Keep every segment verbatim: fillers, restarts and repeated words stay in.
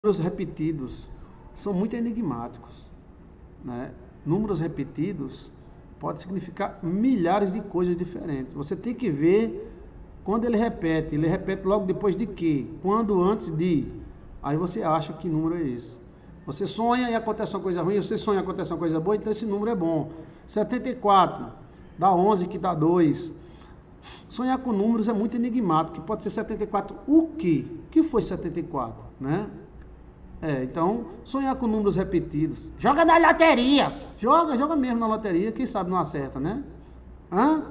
Números repetidos são muito enigmáticos, né? Números repetidos pode significar milhares de coisas diferentes. Você tem que ver quando ele repete. Ele repete logo depois de quê? Quando, antes de. Aí você acha que número é esse. Você sonha e acontece uma coisa ruim, você sonha e acontece uma coisa boa, então esse número é bom. setenta e quatro dá onze, que dá dois. Sonhar com números é muito enigmático, que pode ser setenta e quatro o quê? O que foi setenta e quatro, né? É, então, sonhar com números repetidos. Joga na loteria! Joga, joga mesmo na loteria, quem sabe não acerta, né? Hã?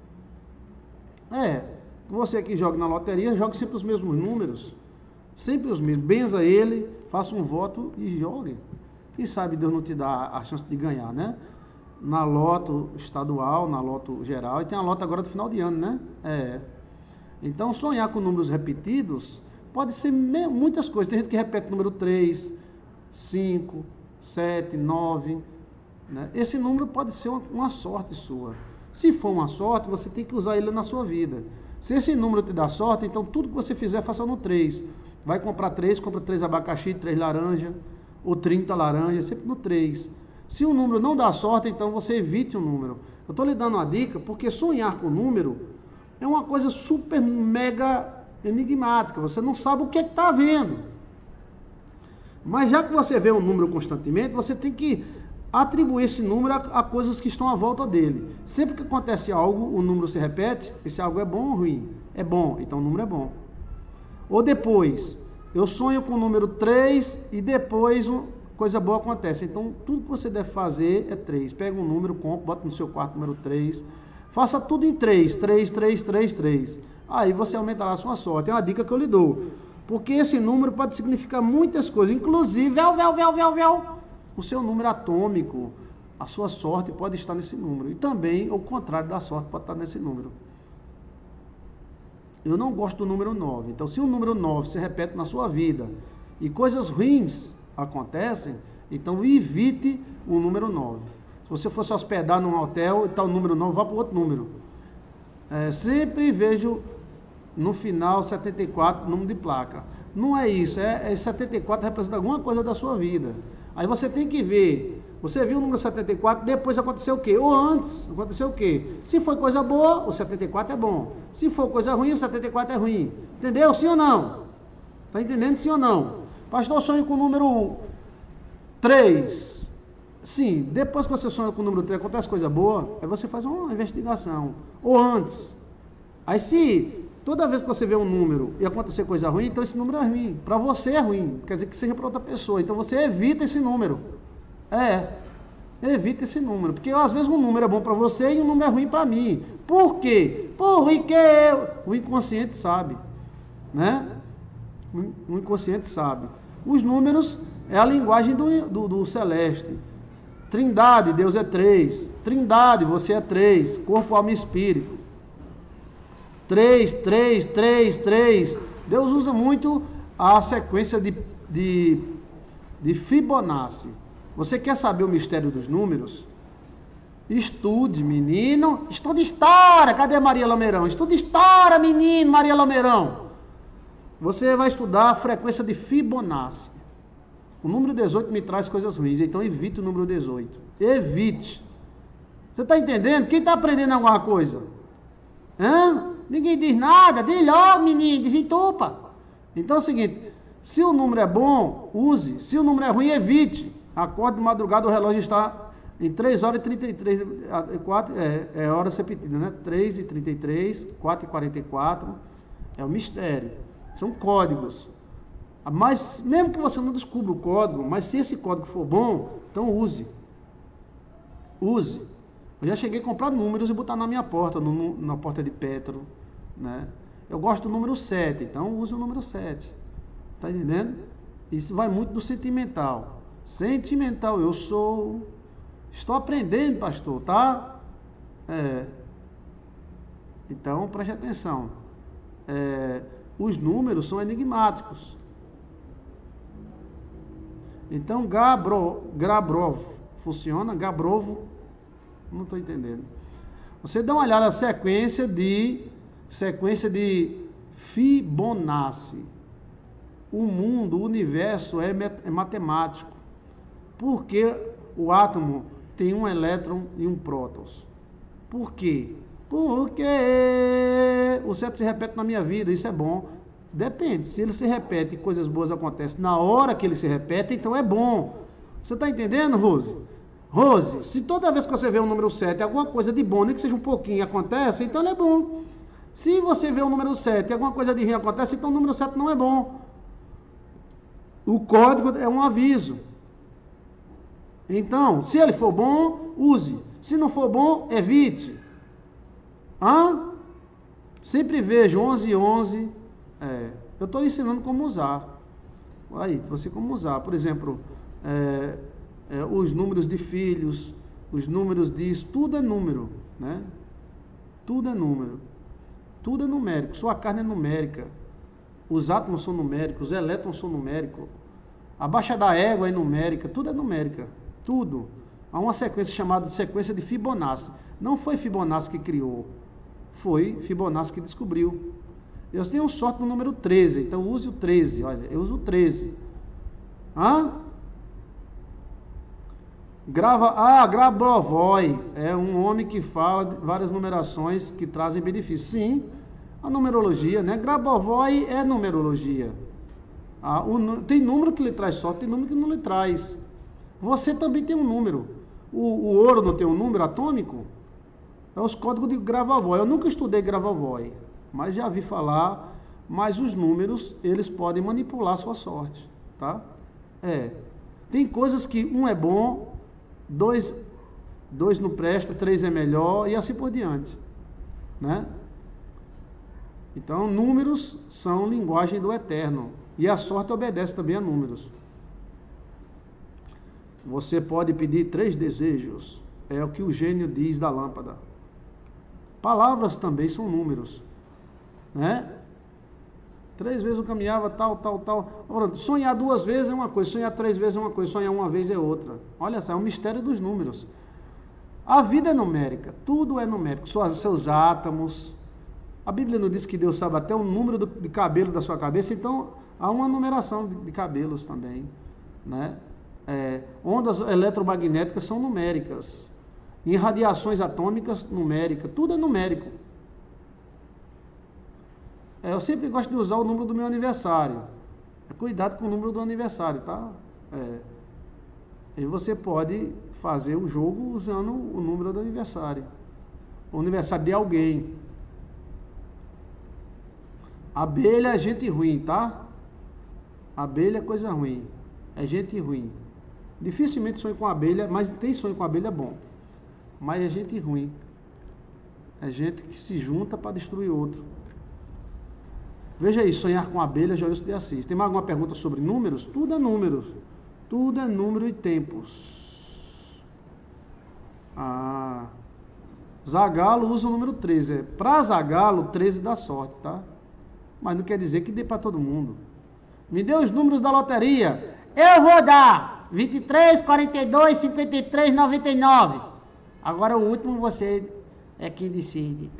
É, você que joga na loteria, joga sempre os mesmos números. Sempre os mesmos. Benza ele, faça um voto e jogue. Quem sabe Deus não te dá a chance de ganhar, né? Na loto estadual, na loto geral, e tem a loto agora do final de ano, né? É. Então, sonhar com números repetidos pode ser muitas coisas. Tem gente que repete o número três, cinco, sete, nove. Né? Esse número pode ser uma, uma sorte sua. Se for uma sorte, você tem que usar ele na sua vida. Se esse número te dá sorte, então tudo que você fizer, faça no três. Vai comprar três, compra três abacaxi, três laranja, ou trinta laranja, sempre no três. Se um número não dá sorte, então você evite o número. Eu estou lhe dando uma dica, porque sonhar com número é uma coisa super, mega enigmática. Você não sabe o que está vendo. Mas já que você vê um número constantemente, você tem que atribuir esse número a, a coisas que estão à volta dele. Sempre que acontece algo, o número se repete, esse algo é bom ou ruim? É bom, então o número é bom. Ou depois, eu sonho com o número três e depois um, coisa boa acontece. Então, tudo que você deve fazer é três. Pega um número, compra, bota no seu quarto número três. Faça tudo em três, três, três, três, três. Aí você aumentará a sua sorte. É uma dica que eu lhe dou. Porque esse número pode significar muitas coisas. Inclusive, véu, véu, véu, véu, véu, o seu número atômico, a sua sorte pode estar nesse número. E também o contrário da sorte pode estar nesse número. Eu não gosto do número nove. Então, se o número nove se repete na sua vida e coisas ruins acontecem, então evite o número nove. Se você fosse hospedar num hotel e está o número nove, vá para o outro número. É, sempre vejo no final setenta e quatro, número de placa. Não é isso, é, é setenta e quatro representa alguma coisa da sua vida. Aí você tem que ver, você viu o número setenta e quatro, depois aconteceu o quê? Ou antes, aconteceu o quê? Se foi coisa boa, o setenta e quatro é bom. Se for coisa ruim, o setenta e quatro é ruim. Entendeu? Sim ou não? Está entendendo sim ou não? Pastor, sonho com o número três. Sim, depois que você sonha com o número três, acontece coisa boa, aí você faz uma investigação. Ou antes. Aí se toda vez que você vê um número e acontecer coisa ruim, então esse número é ruim. Para você é ruim, quer dizer que seja para outra pessoa. Então você evita esse número. É, evita esse número. Porque às vezes um número é bom para você e um número é ruim para mim. Por quê? Porque eu, o inconsciente sabe. Né? O inconsciente sabe. Os números é a linguagem do, do, do celeste. Trindade, Deus é três. Trindade, você é três. Corpo, alma e espírito. Três, três, três, três. Deus usa muito a sequência de, de, de Fibonacci. Você quer saber o mistério dos números? Estude, menino. Estude história. Cadê Maria Lameirão? Estude história, menino, Maria Lameirão. Você vai estudar a frequência de Fibonacci. O número dezoito me traz coisas ruins, então evite o número dezoito. Evite. Você está entendendo? Quem está aprendendo alguma coisa? Hã? Ninguém diz nada. Diz logo, menino, desentupa. Então é o seguinte, se o número é bom, use. Se o número é ruim, evite. Acorde de madrugada, o relógio está em três horas e trinta e três, quatro, é, é horas repetidas, né? três e trinta e três, quatro e quarenta e quatro, é o mistério. São códigos. Mas, mesmo que você não descubra o código, mas se esse código for bom, então use. Use. Eu já cheguei a comprar números e botar na minha porta, no, na porta de Petro. Né? Eu gosto do número sete, então use o número sete. Está entendendo? Isso vai muito do sentimental. Sentimental, eu sou. Estou aprendendo, pastor, tá? É. Então, preste atenção. É, os números são enigmáticos. Então, Gabro, Gabrov funciona, Gabrovo, não estou entendendo. Você dá uma olhada na sequência de sequência de Fibonacci. o mundo, o universo é, é matemático. Porque o átomo tem um elétron e um prótons. Por quê? Porque o certo se repete na minha vida, isso é bom. Depende, se ele se repete e coisas boas acontecem na hora que ele se repete, então é bom. Você está entendendo, Rose? Rose, se toda vez que você vê o número sete, alguma coisa de bom, nem que seja um pouquinho, acontece, então ele é bom. Se você vê o número sete e alguma coisa de ruim acontece, então o número sete não é bom. O código é um aviso. Então, se ele for bom, use. Se não for bom, evite. Hã? Sempre vejo onze, onze. É, eu estou ensinando como usar. Aí, você como usar. Por exemplo, é, é, os números de filhos, os números disso, tudo é número, né? Tudo é número. Tudo é numérico. Sua carne é numérica. Os átomos são numéricos, os elétrons são numéricos. A baixa da égua é numérica. Tudo é numérica. Tudo. Há uma sequência chamada de sequência de Fibonacci. Não foi Fibonacci que criou. Foi Fibonacci que descobriu. Eu tenho sorte no número treze, então use o treze. Olha, eu uso o treze. Hã? Grava, ah, Grabovoi é um homem que fala de várias numerações que trazem benefícios. Sim, a numerologia, né? Grabovoi é numerologia. Ah, o, tem número que lhe traz sorte, tem número que não lhe traz. Você também tem um número. O, o ouro não tem um número atômico? É os códigos de Grabovoi. Eu nunca estudei Grabovoi, mas já vi falar. Mas os números, eles podem manipular a sua sorte, tá? É. Tem coisas que um é bom, dois, dois não presta, três é melhor e assim por diante, né? Então, números são linguagem do eterno. E a sorte obedece também a números. Você pode pedir três desejos. É o que o gênio diz da lâmpada. Palavras também são números, né? Três vezes eu caminhava, tal, tal, tal. Sonhar duas vezes é uma coisa, sonhar três vezes é uma coisa, sonhar uma vez é outra. Olha só, é um mistério dos números. A vida é numérica, tudo é numérico. Seus átomos. A Bíblia não diz que Deus sabe até o número do, de cabelo da sua cabeça, então há uma numeração de, de cabelos também, né? É, ondas eletromagnéticas são numéricas. E radiações atômicas, numérica. Tudo é numérico. É, eu sempre gosto de usar o número do meu aniversário. É, cuidado com o número do aniversário, tá? É, e você pode fazer o jogo usando o número do aniversário. O aniversário de alguém. Abelha é gente ruim, tá? Abelha é coisa ruim. É gente ruim. Dificilmente sonho com abelha, mas tem sonho com abelha bom. Mas é gente ruim. É gente que se junta para destruir outro. Veja aí, sonhar com abelha, Joilson de Assis. Tem mais alguma pergunta sobre números? Tudo é números. Tudo é número e tempos. Ah. Zagalo usa o número treze. Para Zagalo, treze dá sorte, tá? Mas não quer dizer que dê para todo mundo. Me dê os números da loteria. Eu vou dar vinte e três, quarenta e dois, cinquenta e três, noventa e nove. Agora o último você é quem decide.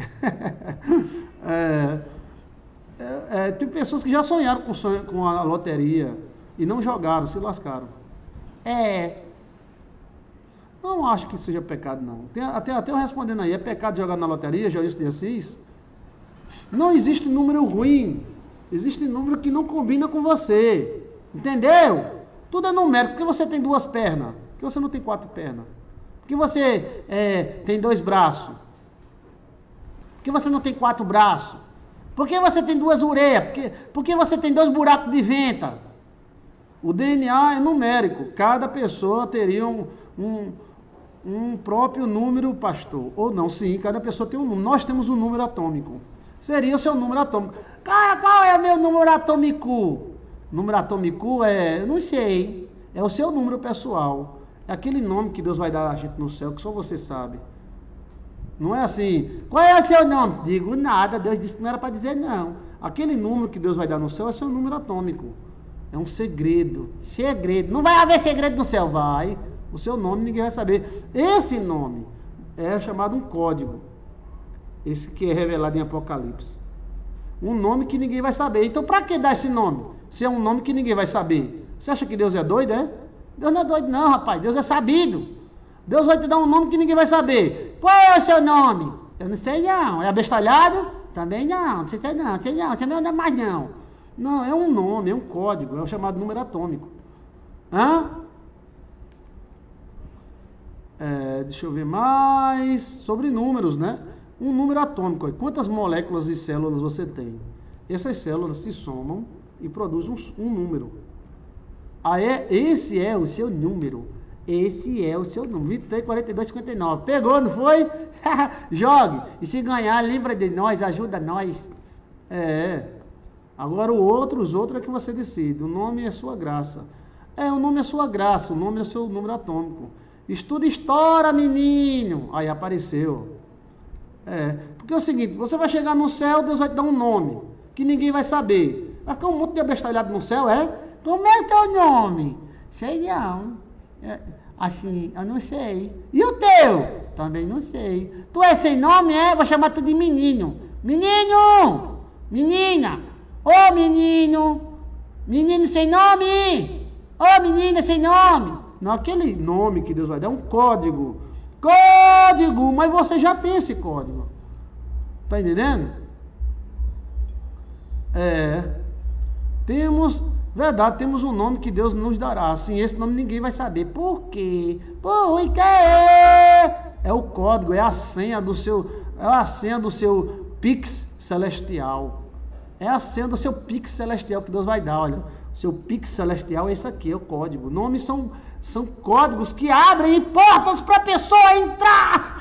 é, é, é, tem pessoas que já sonharam com, sonho, com a loteria e não jogaram, se lascaram. É. Não acho que seja pecado, não. Tem, até, até eu respondendo aí, é pecado jogar na loteria, Joilson de Assis? Não existe número ruim. Existe número que não combina com você. Entendeu? Tudo é numérico. Por que você tem duas pernas? Por que você não tem quatro pernas? Por que você é, tem dois braços? Por que você não tem quatro braços? Por que você tem duas orelhas? Por que, por que você tem dois buracos de venta? O D N A é numérico. Cada pessoa teria um, um, um próprio número, pastor. Ou não, sim, cada pessoa tem um número. Nós temos um número atômico. Seria o seu número atômico. Cara, qual é o meu número atômico? Número atômico é, não sei, é o seu número pessoal. É aquele nome que Deus vai dar a gente no céu, que só você sabe. Não é assim, qual é o seu nome? Digo nada, Deus disse que não era para dizer não. Aquele número que Deus vai dar no céu é seu número atômico. É um segredo, segredo. Não vai haver segredo no céu, vai. O seu nome ninguém vai saber. Esse nome é chamado um código. Esse que é revelado em Apocalipse. Um nome que ninguém vai saber. Então, para que dar esse nome? se é um nome que ninguém vai saber? Você acha que Deus é doido, é? Deus não é doido não, rapaz. Deus é sabido. Deus vai te dar um nome que ninguém vai saber. Qual é o seu nome? Eu não sei não. É abestalhado? Também não. Não sei se é não. Não sei não. Você não é mais não. Não, é um nome, é um código. É o chamado número atômico. Hã? É, deixa eu ver mais. Sobre números, né? Um número atômico. Quantas moléculas e células você tem? Essas células se somam e produzem um, um número. Ah, é? Esse é o seu número. Esse é o seu número. vinte e três, quarenta e dois, cinquenta e nove. Pegou, não foi? Jogue. E se ganhar, lembra de nós, ajuda nós. É. Agora o outro, os outros é que você decide. O nome é sua graça. É, o nome é sua graça. O nome é o seu número atômico. Estuda história, menino. Aí apareceu. É. Porque é o seguinte, você vai chegar no céu, Deus vai te dar um nome que ninguém vai saber. Vai ficar um monte de abestalhado no céu, é? Como é teu nome? Sei não. É, assim, eu não sei. E o teu? Também não sei. Tu é sem nome, é? Vou chamar tu de menino. Menino! Menina! Ô menino! Menino sem nome! Ô menina sem nome! Não, aquele nome que Deus vai dar é um código. Código! Mas você já tem esse código. Tá entendendo? É. Temos... Verdade, temos um nome que Deus nos dará. Assim, esse nome ninguém vai saber. Por quê? Por quê? É o código, é a senha do seu, é a senha do seu Pix celestial. É a senha do seu Pix celestial que Deus vai dar, olha. O seu Pix celestial é esse aqui, é o código. Nomes são, são códigos que abrem portas para a pessoa entrar.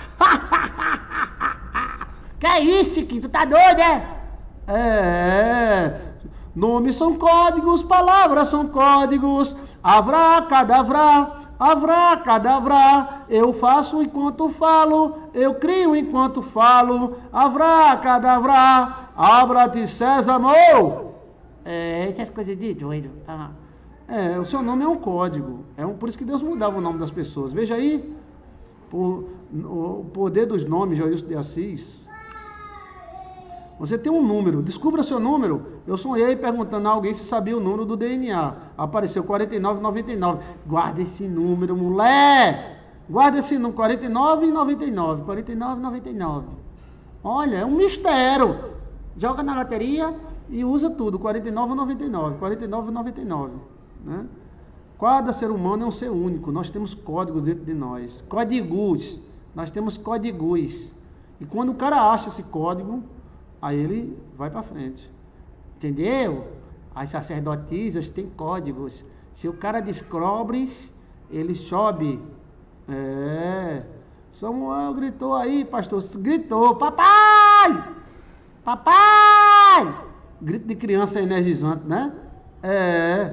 Que é isso, Chiquinho? Tu tá doido, é? É... Nomes são códigos, palavras são códigos. Avracadavra, avracadavra. Eu faço enquanto falo, eu crio enquanto falo. Avracadavra, abra-te Sésamo. É, essas coisas de doido. Ah. É, o seu nome é um código. É um, por isso que Deus mudava o nome das pessoas. Veja aí, por, o poder dos nomes, Joilson de Assis. Você tem um número, descubra seu número. Eu sonhei perguntando a alguém se sabia o número do D N A. Apareceu quarenta e nove, noventa e nove. Guarda esse número, moleque. Guarda esse número, quarenta e nove e noventa e nove. quarenta e nove e noventa e nove. Olha, é um mistério. Joga na loteria e usa tudo, quarenta e nove e noventa e nove. quarenta e nove e noventa e nove. Né? Cada ser humano é um ser único. Nós temos códigos dentro de nós. Códigos. Nós temos códigos. E quando o cara acha esse código... Aí ele vai para frente. Entendeu? As sacerdotisas têm códigos. Se o cara descobre, ele sobe. É. Samuel gritou aí, pastor. Gritou. Papai! Papai! Grito de criança é energizante, né? É.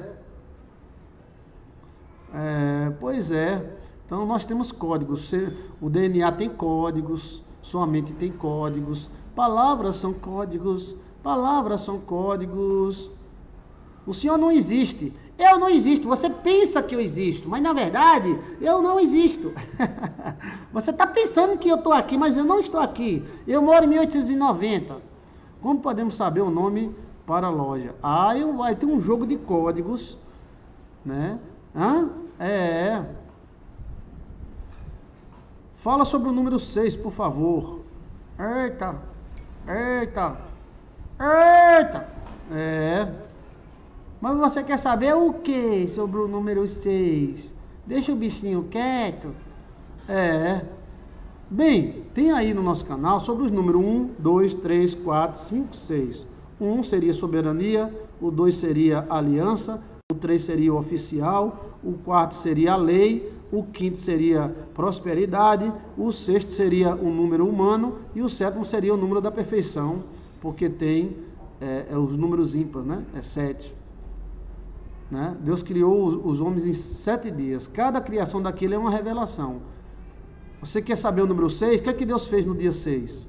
É. Pois é. Então nós temos códigos. O D N A tem códigos. Sua mente tem códigos. Palavras são códigos, palavras são códigos. O Senhor não existe. Eu não existo. Você pensa que eu existo, mas na verdade eu não existo. Você está pensando que eu estou aqui, mas eu não estou aqui. Eu moro em mil oitocentos e noventa. Como podemos saber o nome para a loja? Ah, eu, vai ter um jogo de códigos, né? Hã? É. Fala sobre o número seis, por favor. Eita. Eita, eita, é, mas você quer saber o que sobre o número seis? Deixa o bichinho quieto. É, bem, tem aí no nosso canal sobre os números um, dois, três, quatro, cinco, seis. O um seria soberania, o dois seria aliança, o três seria o oficial, o quarto seria a lei, o quinto seria prosperidade, o sexto seria o número humano e o sétimo seria o número da perfeição, porque tem é, é os números ímpares, né? É sete. Né? Deus criou os, os homens em sete dias. Cada criação daquele é uma revelação. Você quer saber o número seis? O que é que Deus fez no dia seis?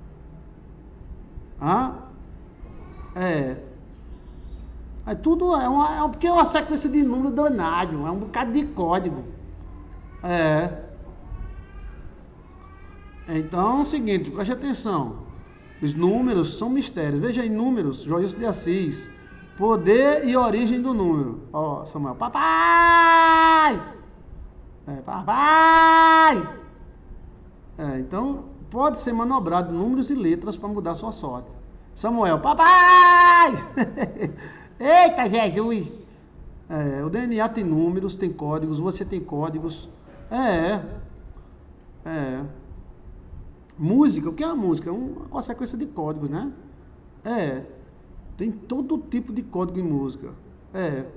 Ah? É. É tudo, é, uma, é porque é uma sequência de número danado, é um bocado de código. É. Então, é o seguinte, preste atenção. Os números são mistérios. Veja aí, números, Joilson de Assis. Poder e origem do número. Ó, Samuel. Papai! É, papai! É, então, pode ser manobrado números e letras para mudar a sua sorte. Samuel. Papai! Eita, Jesus! É, o D N A tem números, tem códigos, você tem códigos. É. É. Música, o que é a música? É uma consequência de códigos, né? É. Tem todo tipo de código em música. É.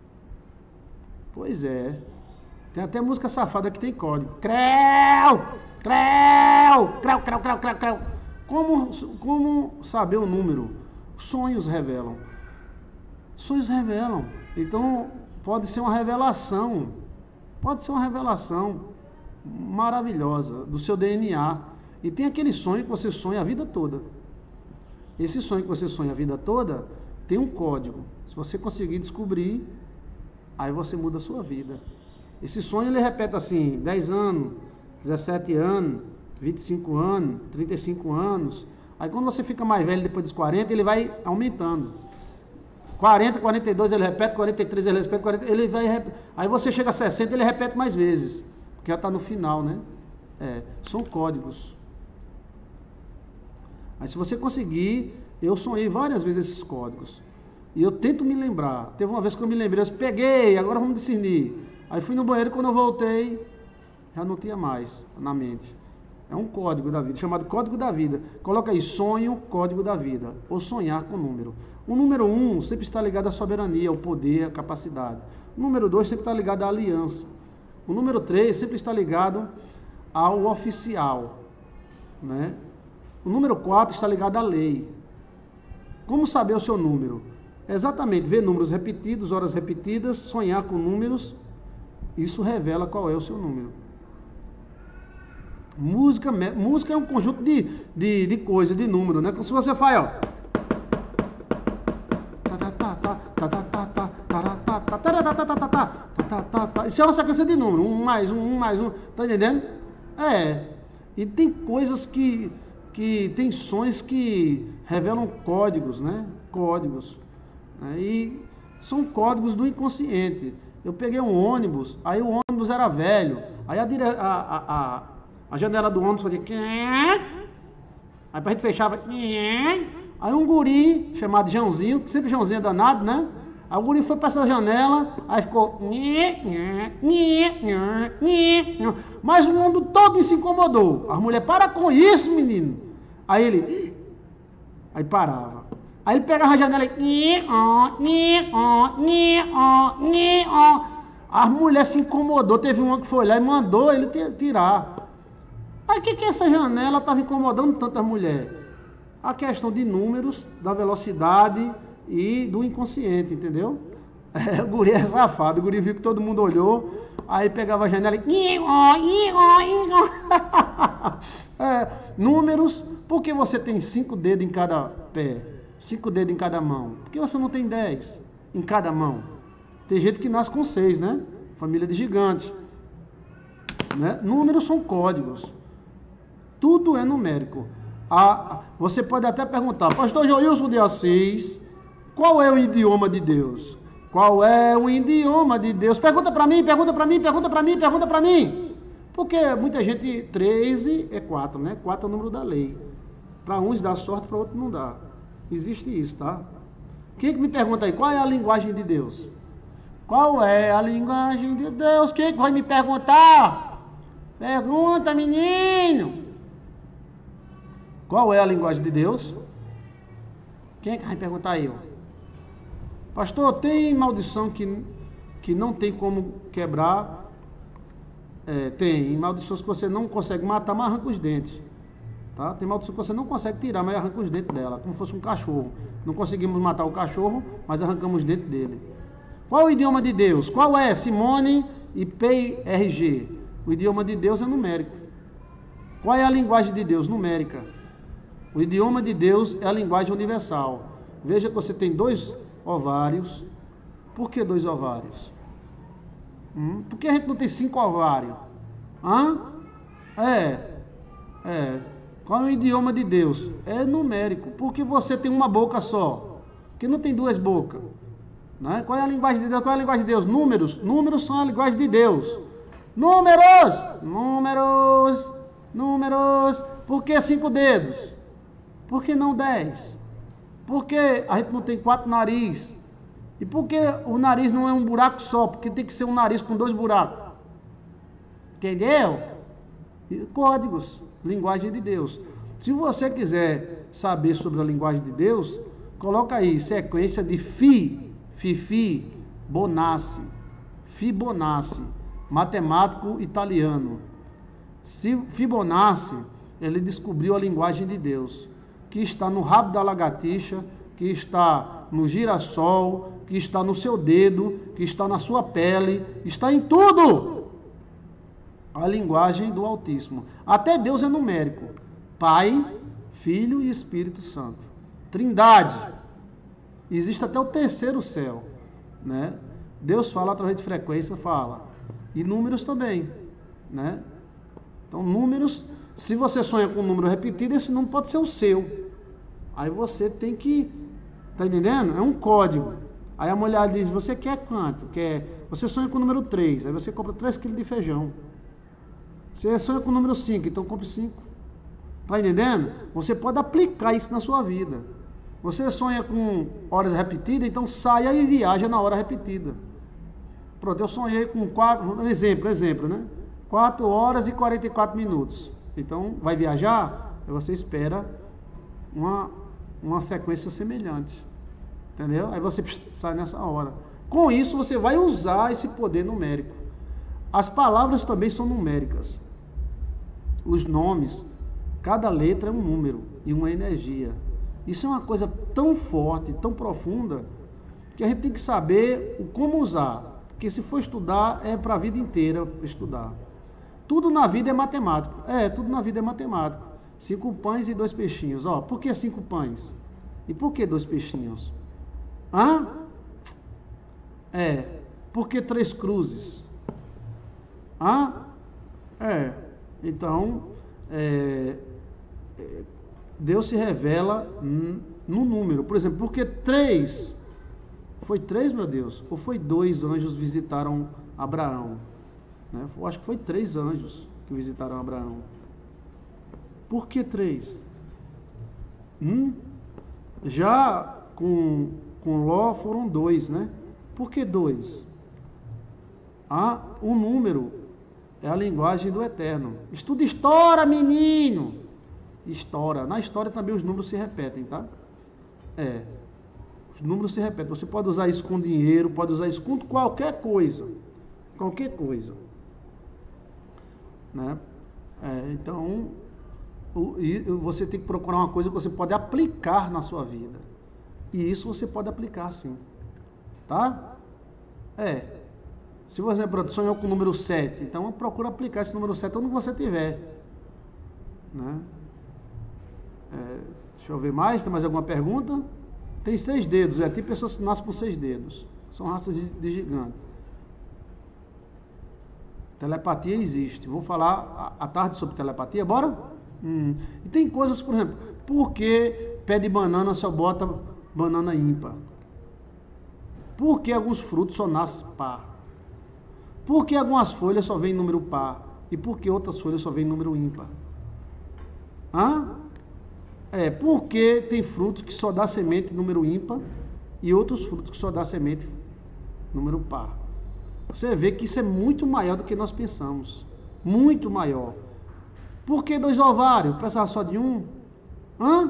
Pois é. Tem até música safada que tem código. Creu! Creu! Creu, creu, creu, creu, creu. Como, como saber o número? Sonhos revelam. Sonhos revelam. Então, pode ser uma revelação. Pode ser uma revelação maravilhosa do seu D N A. E tem aquele sonho que você sonha a vida toda. Esse sonho que você sonha a vida toda tem um código. Se você conseguir descobrir, aí você muda a sua vida. Esse sonho ele repete assim, dez anos, dezessete anos, vinte e cinco anos, trinta e cinco anos. Aí quando você fica mais velho, depois dos quarenta, ele vai aumentando. quarenta, quarenta e dois ele repete, quarenta e três ele repete, quarenta, ele vai, aí você chega a sessenta, ele repete mais vezes, porque já está no final, né? É, são códigos. Aí se você conseguir, eu sonhei várias vezes esses códigos. E eu tento me lembrar. Teve uma vez que eu me lembrei, eu disse, peguei, agora vamos discernir. Aí fui no banheiro, quando eu voltei, já não tinha mais na mente. É um código da vida, chamado código da vida. Coloca aí, sonho, código da vida. Ou sonhar com número. O número um sempre está ligado à soberania, ao poder, à capacidade. O número dois sempre está ligado à aliança. O número três sempre está ligado ao oficial, né? O número quatro está ligado à lei. Como saber o seu número? Exatamente, ver números repetidos, horas repetidas, sonhar com números, isso revela qual é o seu número. Música, música é um conjunto de, de, de coisas, de número, né? Se você faz, ó. Isso é uma sequência de números, um mais um, um mais um, tá entendendo? É, e tem coisas que... que tem sons que revelam códigos, né? Códigos. Né? E são códigos do inconsciente. Eu peguei um ônibus, aí o ônibus era velho, aí a, dire... a, a, a, a janela do ônibus fazia... Aí pra gente fechava... Aí um guri, chamado Joãozinho, que sempre Joãozinho é danado, né? Aí o guri foi pra essa janela, aí ficou... Mas o mundo todo se incomodou. As mulheres, para com isso, menino. Aí ele... Aí parava. Aí ele pegava a janela e... As mulheres se incomodou. Teve uma que foi lá e mandou ele tirar. Aí o que que essa janela estava incomodando tantas mulheres? A questão de números, da velocidade e do inconsciente, entendeu? É, o guri é safado. O guri viu que todo mundo olhou. Aí pegava a janela e... é, números... Por que você tem cinco dedos em cada pé? Cinco dedos em cada mão? Por que você não tem dez em cada mão? Tem gente que nasce com seis, né? Família de gigantes. Né? Números são códigos. Tudo é numérico. Ah, você pode até perguntar, pastor Joilson de Assis, qual é o idioma de Deus? Qual é o idioma de Deus? Pergunta para mim, pergunta para mim, pergunta para mim, pergunta para mim. Porque muita gente, treze é quatro, né? quatro é o número da lei. Para uns dá sorte, para outros não dá. Existe isso, tá? Quem que me pergunta aí, qual é a linguagem de Deus? Qual é a linguagem de Deus? Quem que vai me perguntar? Pergunta, menino! Qual é a linguagem de Deus? Quem é que vai me perguntar aí? Ó? Pastor, tem maldição que, que não tem como quebrar? É, tem. Maldições que você não consegue matar, mas arranca os dentes. Tá? Tem maldição que você não consegue tirar, mas arranca os dentes dela, como se fosse um cachorro. Não conseguimos matar o cachorro, mas arrancamos os dentes dele. Qual é o idioma de Deus? Qual é? Simone e P R G. O idioma de Deus é numérico. Qual é a linguagem de Deus? Numérica. O idioma de Deus é a linguagem universal. Veja que você tem dois ovários. Por que dois ovários? Hum? Por que a gente não tem cinco ovários? Hã? É. É. Qual é o idioma de Deus? É numérico. Porque você tem uma boca só. Porque não tem duas bocas. Né? Qual é a linguagem de Deus? Qual é a linguagem de Deus? Números. Números são a linguagem de Deus. Números! Números! Números! Por que cinco dedos? Por que não dez? Por que a gente não tem quatro narizes? E por que o nariz não é um buraco só? Porque tem que ser um nariz com dois buracos. Entendeu? Códigos. Linguagem de Deus. Se você quiser saber sobre a linguagem de Deus, coloca aí sequência de Fi, Fifi, Bonassi, Fibonacci, matemático italiano. Fibonacci, ele descobriu a linguagem de Deus, que está no rabo da lagartixa, que está no girassol, que está no seu dedo, que está na sua pele, está em tudo. A linguagem do Altíssimo. Até Deus é numérico. Pai, Filho e Espírito Santo. Trindade. Existe até o terceiro céu, né? Deus fala através de frequência, fala. E números também, né? Então, números, se você sonha com um número repetido, esse número pode ser o seu. Aí você tem que, tá entendendo? É um código. Aí a mulher diz, você quer quanto? Quer? Você sonha com o número três, aí você compra três quilos de feijão. Você sonha com o número cinco, então compre cinco. Tá entendendo? Você pode aplicar isso na sua vida. Você sonha com horas repetidas, então saia e viaja na hora repetida. Pronto, eu sonhei com quatro, exemplo, exemplo, né? quatro horas e quarenta e quatro minutos. Então, vai viajar? Aí você espera uma, uma sequência semelhante. Entendeu? Aí você sai nessa hora. Com isso, você vai usar esse poder numérico. As palavras também são numéricas. Os nomes, cada letra é um número e uma energia. Isso é uma coisa tão forte, tão profunda, que a gente tem que saber como usar. Porque se for estudar, é para a vida inteira estudar. Tudo na vida é matemático. É, tudo na vida é matemático. Cinco pães e dois peixinhos. Ó, por que cinco pães? E por que dois peixinhos? Hã? É, por que três cruzes? Hã? É, então, é, Deus se revela no número. Por exemplo, por que três? Foi três, meu Deus? Ou foi dois anjos visitaram Abraão? Né? Eu acho que foi três anjos que visitaram Abraão. Por que três? Hum? Já com, com Ló foram dois, né? Por que dois? Ah, o número é a linguagem do eterno. Estuda história, menino! História. Na história também os números se repetem, tá? É. Os números se repetem. Você pode usar isso com dinheiro, pode usar isso com qualquer coisa. Qualquer coisa. Né? É, então, o, e você tem que procurar uma coisa que você pode aplicar na sua vida. E isso você pode aplicar, sim. Tá? É. Se você sonhou com o número sete, então procura aplicar esse número sete onde você estiver. Né? É, deixa eu ver mais. Tem mais alguma pergunta? Tem seis dedos. É, tem pessoas que nascem com seis dedos. São raças de, de gigante. Telepatia existe. Vou falar à tarde sobre telepatia. Bora? Hum. E tem coisas, por exemplo, por que pé de banana só bota banana ímpar? Por que alguns frutos só nascem par? Por que algumas folhas só vêm número par? E por que outras folhas só vêm número ímpar? Hã? É, por que tem frutos que só dá semente número ímpar e outros frutos que só dá semente número par? Você vê que isso é muito maior do que nós pensamos. Muito maior. Por que dois ovários? Precisava só de um? Hã?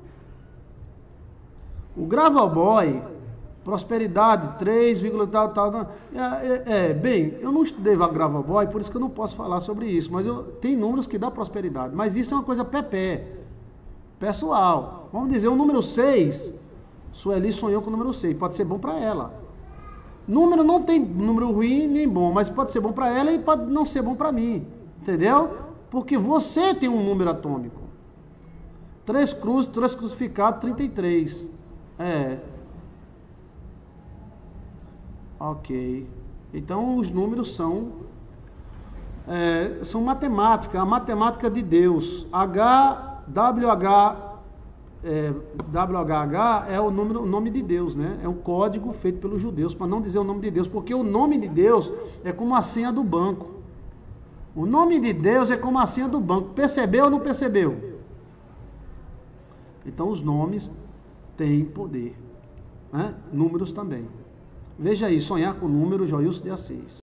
O Gravoboy, prosperidade, três, tal, tal. É, é, é, bem, eu não estudei Gravoboy, por isso que eu não posso falar sobre isso. Mas eu, tem números que dá prosperidade. Mas isso é uma coisa pé-pé. Pessoal. Vamos dizer, o número seis, Sueli sonhou com o número seis. Pode ser bom para ela. Número não tem número ruim nem bom, mas pode ser bom para ela e pode não ser bom para mim. Entendeu? Porque você tem um número atômico. Três cruzes, três crucificados, trinta e três. É. Ok. Então os números são é, são matemática, a matemática de Deus. H, W H é, W H H é o, número, o nome de Deus, né? É um código feito pelos judeus, para não dizer o nome de Deus, porque o nome de Deus é como a senha do banco. O nome de Deus é como a senha do banco. Percebeu ou não percebeu? Então os nomes têm poder, né? Números também. Veja aí, sonhar com números, Joilson de Assis.